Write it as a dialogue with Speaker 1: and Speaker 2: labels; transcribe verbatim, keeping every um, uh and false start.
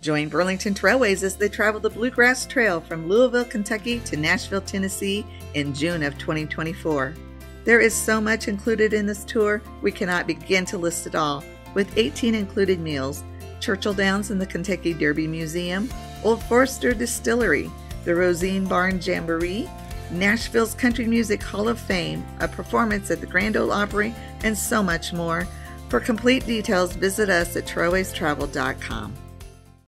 Speaker 1: Join Burlington Trailways as they travel the Bluegrass Trail from Louisville, Kentucky to Nashville, Tennessee in June of twenty twenty-four. There is so much included in this tour, we cannot begin to list it all, with eighteen included meals, Churchill Downs and the Kentucky Derby Museum, Old Forester Distillery, the Rosine Barn Jamboree, Nashville's Country Music Hall of Fame, a performance at the Grand Ole Opry, and so much more. For complete details, visit us at trailways travel dot com.